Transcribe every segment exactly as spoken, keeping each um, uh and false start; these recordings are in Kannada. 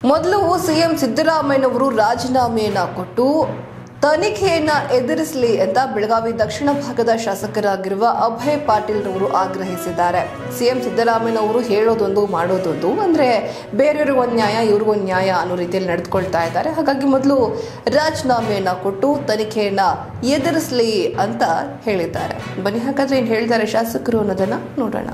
ಮೊದಲು ಸಿಎಂ ಸಿದ್ದರಾಮಯ್ಯನವರು ರಾಜೀನಾಮೆಯನ್ನ ಕೊಟ್ಟು ತನಿಖೆಯನ್ನ ಎದುರಿಸಲಿ ಅಂತ ಬೆಳಗಾವಿ ದಕ್ಷಿಣ ಭಾಗದ ಶಾಸಕರಾಗಿರುವ ಅಭಯ್ ಪಾಟೀಲ್ ರವರು ಆಗ್ರಹಿಸಿದ್ದಾರೆ. ಸಿಎಂ ಸಿದ್ದರಾಮಯ್ಯನವರು ಹೇಳೋದೊಂದು ಮಾಡೋದೊಂದು, ಅಂದ್ರೆ ಬೇರೆಯವ್ರಿಗೆ ಒಂದು ನ್ಯಾಯ ಇವ್ರಿಗೊಂದು ನ್ಯಾಯ ಅನ್ನೋ ರೀತಿಯಲ್ಲಿ ನಡೆದುಕೊಳ್ತಾ ಇದ್ದಾರೆ. ಹಾಗಾಗಿ ಮೊದಲು ರಾಜೀನಾಮೆಯನ್ನ ಕೊಟ್ಟು ತನಿಖೆಯನ್ನ ಎದುರಿಸಲಿ ಅಂತ ಹೇಳಿದ್ದಾರೆ. ಬನ್ನಿ ಹಾಗಾದ್ರೆ ಏನು ಹೇಳಿದ್ದಾರೆ ಶಾಸಕರು ಅನ್ನೋದನ್ನ ನೋಡೋಣ.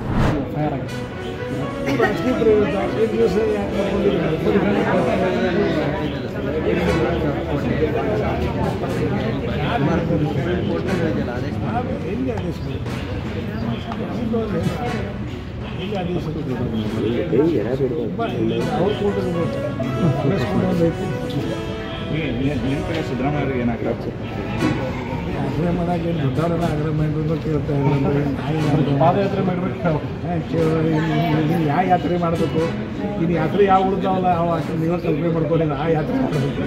ಸಿದ್ದರಾಮಯ್ಯ ಏನಾಗ್ರಹ ಮಾಡಕ್ಕೆ ಏನು ದೊಡ್ಡವರೆಲ್ಲ ಆಗ್ರಹ ಮಾಡಿದ್ರು ಕೇಳ್ತಾ ಇಲ್ಲ. ಪಾದಯಾತ್ರೆ ಮಾಡಬೇಕು, ಯಾವ ಯಾತ್ರೆ ಮಾಡಬೇಕು, ಇನ್ನು ಯಾತ್ರೆ ಯಾವ ಉಳಿದಾವಲ್ಲ ಅವ ನೀವು ಕಲ್ಪನೆ ಮಾಡ್ಕೊಂಡಿಲ್ಲ, ಆ ಯಾತ್ರೆ ಮಾಡಬೇಕು.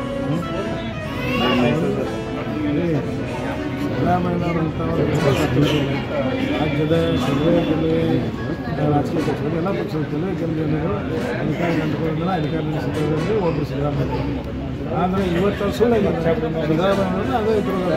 ಸಿದ್ದರಾಮಯ್ಯನವರಂಥವ್ರು ರಾಜ್ಯದ ಕೆಲವೇ ಜಿಲ್ಲೆ ರಾಜಕೀಯ ಪಕ್ಷಗಳು ಎಲ್ಲ ಪಕ್ಷಗಳು ಕೆಲವೇ ಜಿಲ್ಲೆಗಳು ಅಧಿಕಾರಿ ಕಂಡುಕೊಳ್ಳೋದಿಲ್ಲ, ಅಧಿಕಾರಿ ನಡೆಸಿದ್ರೆ ಒಬ್ಬರು ಸಿದ್ದರಾಮಯ್ಯ. ಆದರೆ ಇವತ್ತು ಸುಳ್ಳಾಗಿದೆ ಸಿದ್ದರಾಮಯ್ಯ ಅದೇ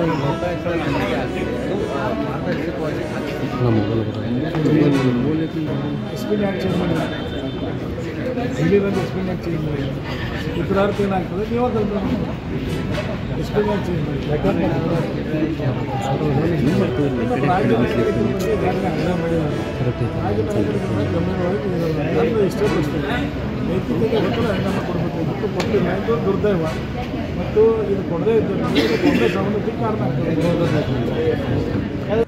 ಎಸ್ ಪಿ ಯಾಕೆ ಚೇಂಜ್ ಮಾಡಿಲ್ಲ, ಇಲ್ಲಿ ಬಂದು ಎಸ್ ಪಿ ಯಾಕೆ ಚೇಂಜ್ ಮಾಡಿಲ್ಲ, ಉತ್ತರಾರ್ಥ ಏನಾಗ್ತದೆ ನೀವು ಕಲ್ಪನೆ ಎಸ್ ಪಿ ಯಾಕೆ ಚೇಂಜ್ ಮಾಡಿ ಯಾಕಂದ್ರೆ ಇಷ್ಟೇ ಪ್ರಶ್ನೆ ನೈತಿಕತೆ ಗೊತ್ತಲ್ಲ ಹೆಂಗಮ್ಮ ಕೊಡಬೇಕಾಗಿತ್ತು, ಕೊಟ್ಟಿಲ್ಲ. ಇದು ದುರ್ದೈವ ಮತ್ತು ಇದು ಕೊಡದೇ ಇದ್ದರೆ ಕೊಡದೇ ಸಂಬಂಧಕ್ಕೆ ಕಾರಣ ಆಗ್ತದೆ.